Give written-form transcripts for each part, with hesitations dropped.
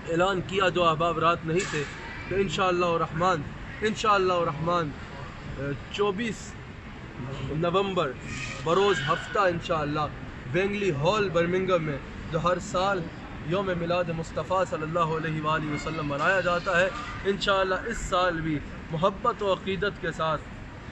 اعلان کیا جو احباب رات نہیں تھے کہ انشاءاللہ الرحمن 24 نومبر بروز ہفتہ انشاءاللہ بینگلی ہال برمنگم میں جو ہر سال یوم میلاد مصطفیٰ صلی اللہ علیہ وآلہ وسلم منایا جاتا ہے، انشاءاللہ اس سال بھی محبت و عقیدت کے ساتھ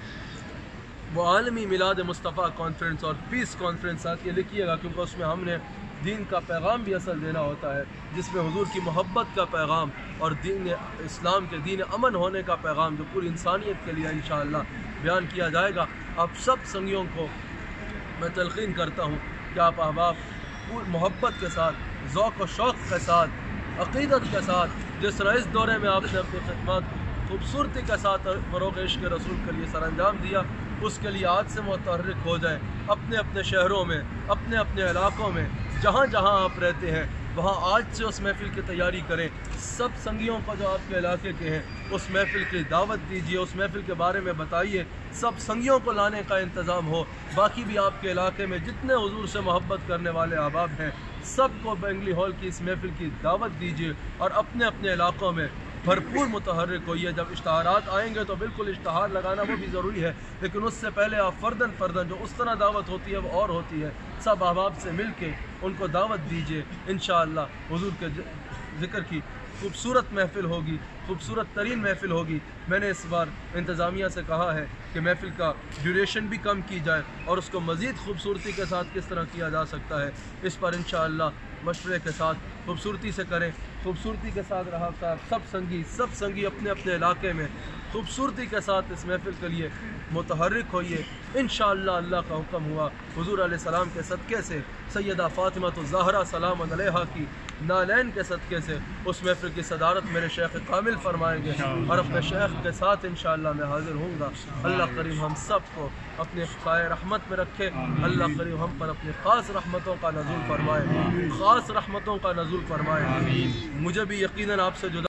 وہ عالمی میلاد مصطفیٰ کانفرنس اور پیس کانفرنس ساتھ یہ لکھیے گا، کیونکہ اس میں ہم نے دین کا پیغام بھی اصل دینا ہوتا ہے، جس میں حضور کی محبت کا پیغام اور دین اسلام کے دین امن ہونے کا پیغام جو پوری انسانیت کے لیے انشاءاللہ بیان کیا جائے گا۔ آپ سب سنگیوں کو میں تلقین کرتا ہوں کہ آپ احباب پوری محبت کے ساتھ، ذوق و شوق کے ساتھ، عقیدت کے ساتھ، جس طرح اس دورے میں آپ نے اپنی خدمات خوبصورتی کے ساتھ فروغ عشق رسول کے لیے سر انجام دیا، اس کے لیے آج سے متحرک ہو جائیں، اپنے اپنے شہروں میں، اپنے اپنے علاقوں میں، جہاں جہاں آپ رہتے ہیں وہاں آج سے اس محفل کی تیاری کریں۔ سب سنگیوں کو جو آپ کے علاقے کے ہیں اس محفل کی دعوت دیجیے، اس محفل کے بارے میں بتائیے، سب سنگیوں کو لانے کا انتظام ہو۔ باقی بھی آپ کے علاقے میں جتنے حضور سے محبت کرنے والے احباب ہیں سب کو بینگلی ہال کی اس محفل کی دعوت دیجیے اور اپنے اپنے علاقوں میں بھرپور متحرک ہوئیے۔ جب اشتہارات آئیں گے تو بالکل اشتہار لگانا وہ بھی ضروری ہے، لیکن اس سے پہلے آپ فرداً جو اس طرح دعوت ہوتی ہے وہ اور ہوتی ہے، سب احباب سے مل کے ان کو دعوت دیجیے۔ انشاءاللہ حضور کے ذکر کی خوبصورت محفل ہوگی، خوبصورت ترین محفل ہوگی۔ میں نے اس بار انتظامیہ سے کہا ہے کہ محفل کا ڈیوریشن بھی کم کی جائے اور اس کو مزید خوبصورتی کے ساتھ کس طرح کیا جا سکتا ہے، اس پر انشاءاللہ مشورے کے ساتھ خوبصورتی سے کریں، خوبصورتی کے ساتھ رہا سب سنگی اپنے اپنے علاقے میں خوبصورتی کے ساتھ اس محفل کے لیے متحرک ہوئیے۔ انشاءاللہ اللہ کا حکم ہوا حضور علیہ السلام کے صدقے سے، سیدہ فاطمہ الزہرا سلام علیہا کی نالین کے صدقے سے اس محفل کی صدارت میرے شیخ کامل فرمائیں گے اور اپنے شیخ کے ساتھ انشاءاللہ میں حاضر ہوں گا۔ اللہ کریم ہم سب کو اپنے سایہ رحمت میں رکھے، اللہ کریم ہم پر اپنے خاص رحمتوں کا نزول فرمائے، خاص رحمتوں کا نزول فرمائے۔ مجھے بھی یقیناً آپ سے جدا